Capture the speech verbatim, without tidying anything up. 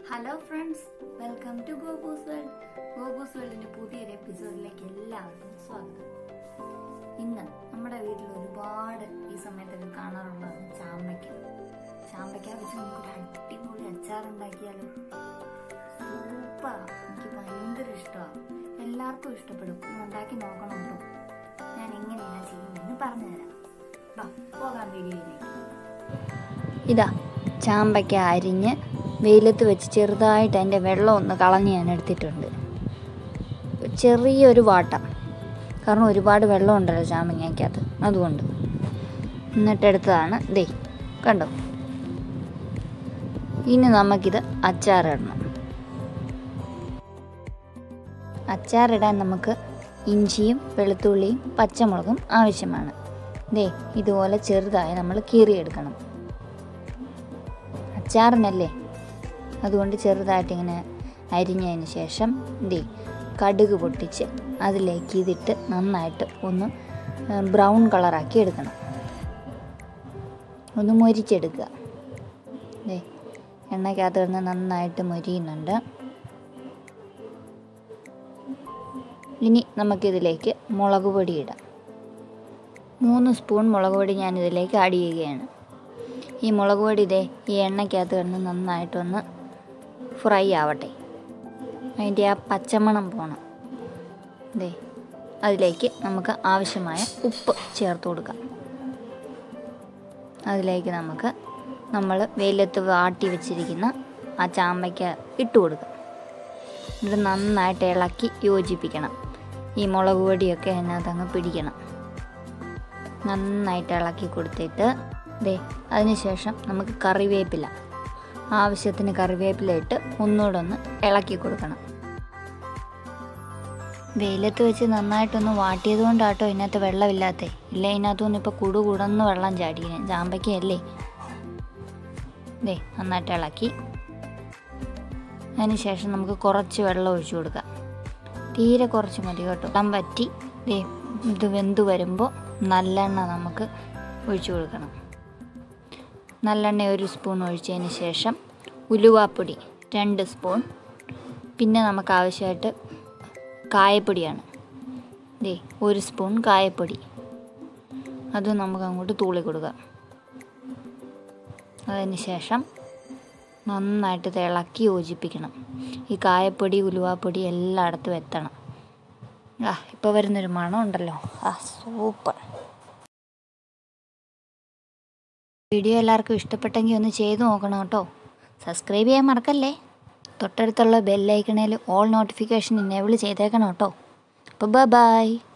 Hello friends, welcome to Gopus world. Gopus വേൾഡിന്റെ പുതിയൊരു എപ്പിസോഡിലേക്ക് എല്ലാവർക്കും സ്വാഗതം. ഇന്ന് നമ്മുടെ വീട്ടിൽ ഒരുപാട് ഈ സമയത്തൊക്കെ കാണാറുള്ളതാണ് ചാമ്പയ്ക്ക. ചാമ്പയ്ക്ക വെച്ച് നമുക്കൊരു അടിപൊളി അച്ചാർ ഉണ്ടാക്കിയാലോ? സൂപ്പർ! എനിക്ക് ഭയങ്കര ഇഷ്ടമാണ്. എല്ലാവർക്കും ഇഷ്ടപ്പെടും. ഉണ്ടാക്കി നോക്കണമല്ലോ. ഞാൻ എങ്ങനെയാണ് ചെയ്യുന്നതെന്ന് പറഞ്ഞുതരാം. വാ പോകാം വീഡിയോയിലേക്ക്. ഇതാ ചാമ്പയ്ക്ക അരിഞ്ഞ് വെയിലത്ത് വെച്ച് ചെറുതായിട്ട് അതിൻ്റെ വെള്ളം ഒന്ന് കളഞ്ഞ് ഞാൻ എടുത്തിട്ടുണ്ട്. ചെറിയൊരു വാട്ടം, കാരണം ഒരുപാട് വെള്ളം ഉണ്ടല്ലോ ചാമ്പങ്ങയ്ക്കകത്ത്, അതുകൊണ്ട് എന്നിട്ടെടുത്തതാണ്. ദേ കണ്ടോ. ഇനി നമുക്കിത് അച്ചാറിടണം. അച്ചാറിടാൻ നമുക്ക് ഇഞ്ചിയും വെളുത്തുള്ളിയും പച്ചമുളകും ആവശ്യമാണ്. ദേ ഇതുപോലെ ചെറുതായി നമ്മൾ കീറിയെടുക്കണം. അച്ചാറിനല്ലേ, അതുകൊണ്ട് ചെറുതായിട്ടിങ്ങനെ അരിഞ്ഞതിന് ശേഷം ദേ കടുക് പൊട്ടിച്ച് അതിലേക്ക് ഇതിട്ട് നന്നായിട്ട് ഒന്ന് ബ്രൗൺ കളറാക്കി എടുക്കണം. ഒന്ന് മൊരിച്ചെടുക്കുക. ദേ എണ്ണയ്ക്കകത്ത് കിടന്ന് നന്നായിട്ട് മൊരിയുന്നുണ്ട്. ഇനി നമുക്കിതിലേക്ക് മുളക് പൊടി ഇടാം. മൂന്ന് സ്പൂൺ മുളക് പൊടി ഞാനിതിലേക്ക് ആഡ് ചെയ്യുകയാണ്. ഈ മുളക് പൊടി ഇതേ ഈ എണ്ണയ്ക്കകത്ത് കിടന്ന് നന്നായിട്ടൊന്ന് ഫ്രൈ ആവട്ടെ. അതിൻ്റെ ആ പച്ചമണം പോകണം. ദേ അതിലേക്ക് നമുക്ക് ആവശ്യമായ ഉപ്പ് ചേർത്ത് കൊടുക്കാം. അതിലേക്ക് നമുക്ക് നമ്മൾ വെയിലത്ത് വാട്ടി വെച്ചിരിക്കുന്ന ആ ചാമ്പയ്ക്ക ഇട്ട് കൊടുക്കാം. ഇത് നന്നായിട്ട് ഇളക്കി യോജിപ്പിക്കണം. ഈ മുളക് പൊടിയൊക്കെ അതിനകത്ത് അങ്ങ് പിടിക്കണം. നന്നായിട്ട് ഇളക്കി കൊടുത്തിട്ട് ദേ അതിന് ശേഷം നമുക്ക് കറിവേപ്പില, ആവശ്യത്തിന് കറിവേപ്പില ഇട്ട് ഒന്നുകൂടെ ഒന്ന് ഇളക്കി കൊടുക്കണം. വെയിലത്ത് വെച്ച് നന്നായിട്ടൊന്ന് വാട്ടിയത് കൊണ്ടാട്ടോ ഇതിനകത്ത് വെള്ളമില്ലാത്തേ. ഇല്ല ഇതിനകത്തുനിന്ന് ഇപ്പോൾ കുടു കുടന്ന് വെള്ളം ചാടിയേ. ചാമ്പയ്ക്കയല്ലേ. ദേ നന്നായിട്ട് ഇളക്കി അതിന് ശേഷം നമുക്ക് കുറച്ച് വെള്ളം ഒഴിച്ചു കൊടുക്കാം. തീരെ കുറച്ച് മതി കേട്ടോ. വെള്ളം വറ്റി ദേ ഇത് വെന്ത് വരുമ്പോൾ നല്ലെണ്ണ നമുക്ക് ഒഴിച്ചു കൊടുക്കണം. നല്ലെണ്ണ ഒരു സ്പൂൺ ഒഴിച്ചതിന് ശേഷം ഉലുവാപ്പൊടി രണ്ട് സ്പൂൺ, പിന്നെ നമുക്ക് ആവശ്യമായിട്ട് കായപ്പൊടിയാണ്. ദേ ഒരു സ്പൂൺ കായപ്പൊടി, അത് നമുക്ക് അങ്ങോട്ട് തൂളി കൊടുക്കാം. അതിന് ശേഷം നന്നായിട്ട് തിളക്കി യോജിപ്പിക്കണം. ഈ കായപ്പൊടി ഉലുവാപ്പൊടി എല്ലായിടത്തും എത്തണം. ആ ഇപ്പോൾ വരുന്നൊരു മണം ഉണ്ടല്ലോ, ആ സൂപ്പർ. വീഡിയോ എല്ലാവർക്കും ഇഷ്ടപ്പെട്ടെങ്കിൽ ഒന്ന് ചെയ്ത് നോക്കണം കേട്ടോ. സബ്സ്ക്രൈബ് ചെയ്യാൻ മറക്കല്ലേ. തൊട്ടടുത്തുള്ള ബെല്ലൈക്കണിൽ ഓൾ നോട്ടിഫിക്കേഷൻ എനേബിൾ ചെയ്തേക്കണം കേട്ടോ. അപ്പോൾ ബൈ ബൈ.